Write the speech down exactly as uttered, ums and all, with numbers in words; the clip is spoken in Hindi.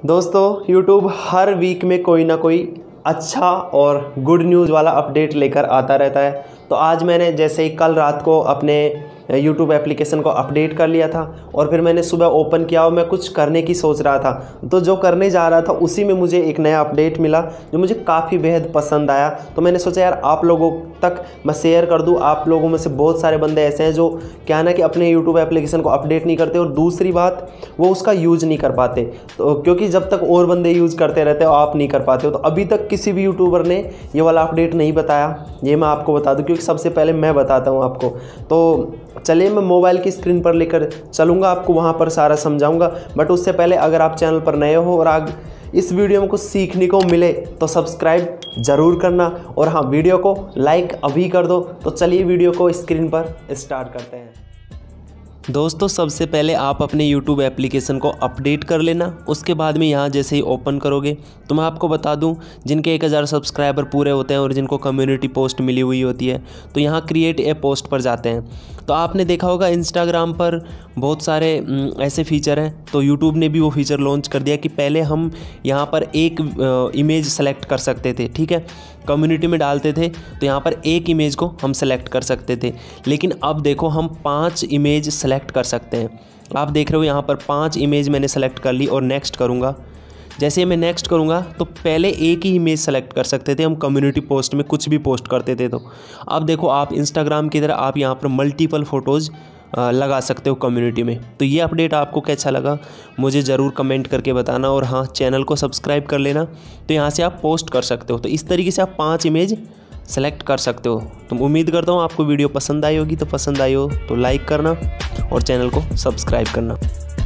दोस्तों यूट्यूब हर वीक में कोई ना कोई अच्छा और गुड न्यूज़ वाला अपडेट लेकर आता रहता है। तो आज मैंने जैसे ही कल रात को अपने यूट्यूब एप्लीकेशन को अपडेट कर लिया था और फिर मैंने सुबह ओपन किया और मैं कुछ करने की सोच रहा था, तो जो करने जा रहा था उसी में मुझे एक नया अपडेट मिला जो मुझे काफ़ी बेहद पसंद आया। तो मैंने सोचा यार आप लोगों तक मैं शेयर कर दूं। आप लोगों में से बहुत सारे बंदे ऐसे हैं जो क्या ना कि अपने यूट्यूब एप्लीकेशन को अपडेट नहीं करते और दूसरी बात वो उसका यूज़ नहीं कर पाते, तो क्योंकि जब तक और बंदे यूज़ करते रहते हो आप नहीं कर पाते हो। तो अभी तक किसी भी यूट्यूबर ने ये वाला अपडेट नहीं बताया, ये मैं आपको बता दूं क्योंकि सबसे पहले मैं बताता हूँ आपको। तो चलिए मैं मोबाइल की स्क्रीन पर लेकर चलूँगा, आपको वहाँ पर सारा समझाऊँगा। बट उससे पहले अगर आप चैनल पर नए हो और आग इस वीडियो में कुछ सीखने को मिले तो सब्सक्राइब ज़रूर करना और हाँ वीडियो को लाइक अभी कर दो। तो चलिए वीडियो को स्क्रीन पर स्टार्ट करते हैं। दोस्तों सबसे पहले आप अपने YouTube एप्लीकेशन को अपडेट कर लेना। उसके बाद में यहाँ जैसे ही ओपन करोगे तो मैं आपको बता दूं, जिनके एक हज़ार सब्सक्राइबर पूरे होते हैं और जिनको कम्युनिटी पोस्ट मिली हुई होती है तो यहाँ क्रिएट ए पोस्ट पर जाते हैं। तो आपने देखा होगा इंस्टाग्राम पर बहुत सारे ऐसे फीचर हैं, तो यूट्यूब ने भी वो फीचर लॉन्च कर दिया कि पहले हम यहाँ पर एक इमेज सेलेक्ट कर सकते थे, ठीक है, कम्युनिटी में डालते थे तो यहाँ पर एक इमेज को हम सेलेक्ट कर सकते थे, लेकिन अब देखो हम पांच इमेज सेलेक्ट कर सकते हैं। आप देख रहे हो यहाँ पर पांच इमेज मैंने सेलेक्ट कर ली और नेक्स्ट करूँगा। जैसे मैं नेक्स्ट करूँगा तो पहले एक ही इमेज सेलेक्ट कर सकते थे हम कम्युनिटी पोस्ट में कुछ भी पोस्ट करते थे, तो अब देखो आप इंस्टाग्राम की तरह आप यहाँ पर मल्टीपल फ़ोटोज़ लगा सकते हो कम्युनिटी में। तो ये अपडेट आपको कैसा लगा मुझे ज़रूर कमेंट करके बताना और हाँ चैनल को सब्सक्राइब कर लेना। तो यहाँ से आप पोस्ट कर सकते हो, तो इस तरीके से आप पांच इमेज सेलेक्ट कर सकते हो। तो उम्मीद करता हूँ आपको वीडियो पसंद आई होगी, तो पसंद आई हो तो लाइक करना और चैनल को सब्सक्राइब करना।